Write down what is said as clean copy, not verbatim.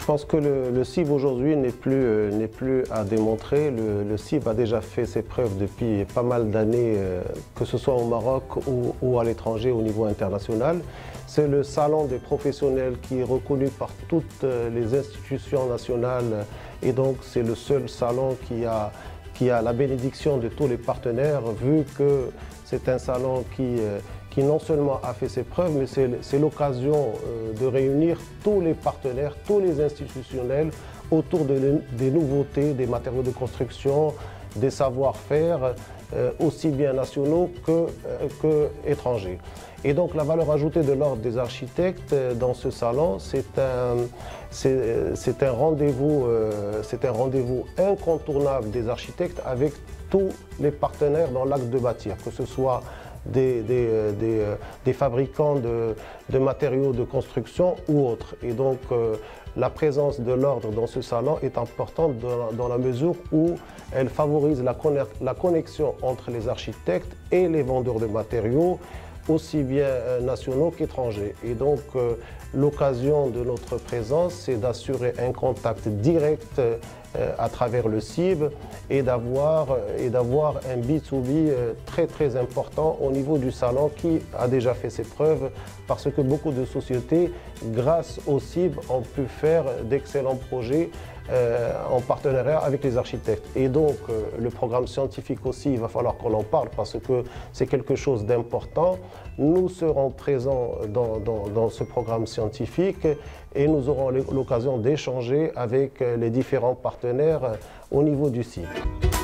Je pense que le CIB aujourd'hui n'est plus à démontrer. Le CIB a déjà fait ses preuves depuis pas mal d'années, que ce soit au Maroc ou à l'étranger au niveau international. C'est le salon des professionnels qui est reconnu par toutes les institutions nationales et donc c'est le seul salon qui a la bénédiction de tous les partenaires, vu que c'est un salon qui non seulement a fait ses preuves, mais c'est l'occasion de réunir tous les partenaires, tous les institutionnels autour des nouveautés, des matériaux de construction, des savoir-faire, aussi bien nationaux que étrangers. Et donc la valeur ajoutée de l'Ordre des architectes dans ce salon, c'est un rendez-vous incontournable des architectes avec tous les partenaires dans l'acte de bâtir, que ce soit des fabricants de matériaux de construction ou autres. Et donc la présence de l'Ordre dans ce salon est importante dans la mesure où elle favorise la connexion entre les architectes et les vendeurs de matériaux, aussi bien nationaux qu'étrangers. Et donc l'occasion de notre présence, c'est d'assurer un contact direct à travers le CIB et d'avoir un B2B très important au niveau du salon qui a déjà fait ses preuves, parce que beaucoup de sociétés, grâce au CIB, ont pu faire d'excellents projets en partenariat avec les architectes. Et donc le programme scientifique aussi, il va falloir qu'on en parle parce que c'est quelque chose d'important. Nous serons présents dans ce programme scientifique et nous aurons l'occasion d'échanger avec les différents partenaires au niveau du CIB.